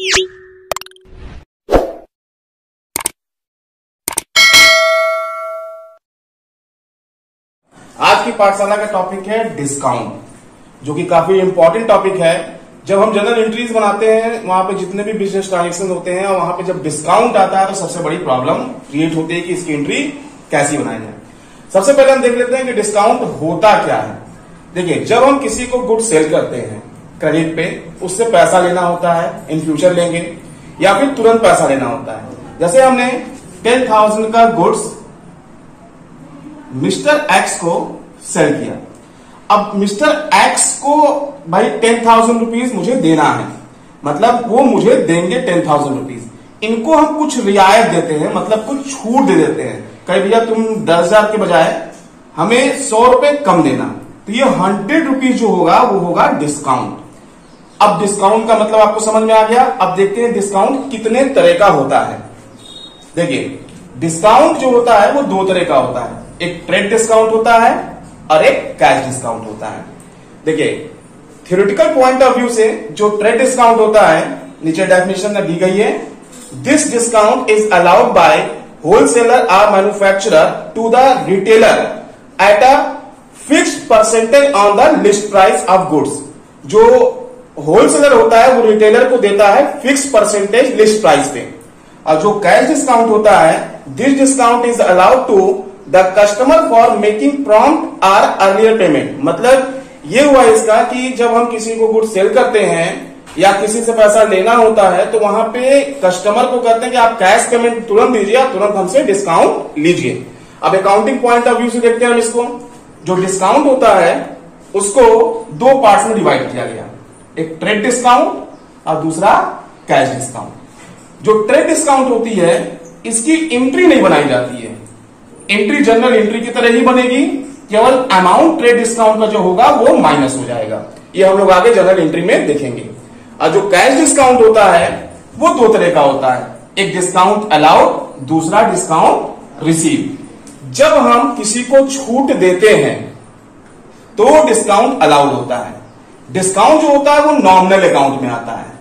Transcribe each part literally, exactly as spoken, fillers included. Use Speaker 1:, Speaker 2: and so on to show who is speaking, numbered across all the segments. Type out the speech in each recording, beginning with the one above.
Speaker 1: आज की पाठशाला का टॉपिक है डिस्काउंट, जो कि काफी इंपॉर्टेंट टॉपिक है। जब हम जनरल एंट्रीज बनाते हैं, वहां पे जितने भी बिजनेस ट्रांजेक्शन होते हैं, वहां पे जब डिस्काउंट आता है तो सबसे बड़ी प्रॉब्लम क्रिएट होती है कि इसकी एंट्री कैसी बनाई जाए। सबसे पहले हम देख लेते हैं कि डिस्काउंट होता क्या है। देखिए, जब हम किसी को गुड सेल करते हैं क्रेडिट पे, उससे पैसा लेना होता है, इन फ्यूचर लेंगे या फिर तुरंत पैसा लेना होता है। जैसे हमने टेन थाउजेंड का गुड्स मिस्टर एक्स को सेल किया। अब मिस्टर एक्स को भाई टेन थाउजेंड रुपीज मुझे देना है, मतलब वो मुझे देंगे टेन थाउजेंड रुपीज। इनको हम कुछ रियायत देते हैं, मतलब कुछ छूट दे देते हैं। कहीं भैया तुम दस हजार के बजाय हमें सौ रुपए कम देना, तो ये हंड्रेड रुपीज जो होगा वो होगा डिस्काउंट। अब डिस्काउंट का मतलब आपको समझ में आ गया। अब देखते हैं डिस्काउंट कितने तरह का होता है। देखिए, डिस्काउंट जो होता है वो दो तरह का होता है, एक ट्रेड डिस्काउंट होता है और एक कैश डिस्काउंट होता है। देखिए, थ्योरेटिकल पॉइंट ऑफ व्यू से जो ट्रेड डिस्काउंट होता है, नीचे डेफिनेशन में दी गई है, this discount is allowed by wholesaler और manufacturer to the retailer at a fixed percentage on the list price of goods. जो होलसेलर होता है वो रिटेलर को देता है फिक्स परसेंटेज लिस्ट प्राइस पे। और जो कैश डिस्काउंट होता है, this discount is allowed to the customer for making prompt और अर्लियर पेमेंट। मतलब ये हुआ इसका कि जब हम किसी को गुड सेल करते हैं या किसी से पैसा लेना होता है, तो वहां पे कस्टमर को कहते हैं कि आप कैश पेमेंट तुरंत दीजिए, तुरंत हमसे डिस्काउंट लीजिए। अब अकाउंटिंग पॉइंट ऑफ व्यू से देखते हैं हम इसको। जो डिस्काउंट होता है उसको दो पार्ट्स में डिवाइड किया गया, एक ट्रेड डिस्काउंट और दूसरा कैश डिस्काउंट। जो ट्रेड डिस्काउंट होती है, इसकी एंट्री नहीं बनाई जाती है, एंट्री जनरल एंट्री की तरह ही बनेगी, केवल अमाउंट ट्रेड डिस्काउंट का जो होगा वो माइनस हो जाएगा। ये हम लोग आगे जनरल एंट्री में देखेंगे। और जो कैश डिस्काउंट होता है वो दो तरह का होता है, एक डिस्काउंट अलाउड, दूसरा डिस्काउंट रिसीव। जब हम किसी को छूट देते हैं तो डिस्काउंट अलाउड होता है। डिस्काउंट जो होता है वो नॉमिनल अकाउंट में आता है।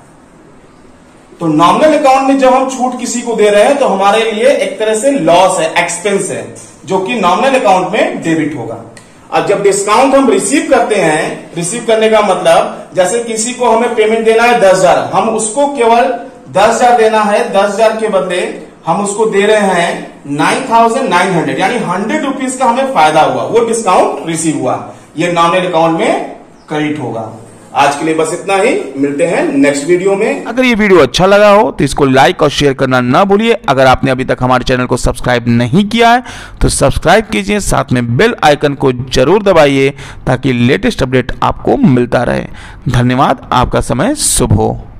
Speaker 1: तो नॉमिनल अकाउंट में जब हम छूट किसी को दे रहे हैं तो हमारे लिए एक तरह से लॉस है, एक्सपेंस है, जो कि नॉमिनल अकाउंट में डेबिट होगा। अब जब डिस्काउंट हम रिसीव करते हैं, रिसीव करने का मतलब जैसे किसी को हमें पेमेंट देना है दस हजार, हम उसको केवल दस हजार देना है, दस हजार के बदले हम उसको दे रहे हैं नाइन थाउजेंड नाइन हंड्रेड, यानी हंड्रेड रुपीज का हमें फायदा हुआ, वो डिस्काउंट रिसीव हुआ, ये नॉमिनल अकाउंट में क्रेडिट होगा। आज के लिए बस इतना ही, मिलते हैं नेक्स्ट वीडियो में।
Speaker 2: अगर ये वीडियो अच्छा लगा हो तो इसको लाइक और शेयर करना ना भूलिए। अगर आपने अभी तक हमारे चैनल को सब्सक्राइब नहीं किया है तो सब्सक्राइब कीजिए, साथ में बेल आइकन को जरूर दबाइए ताकि लेटेस्ट अपडेट आपको मिलता रहे। धन्यवाद, आपका समय शुभ हो।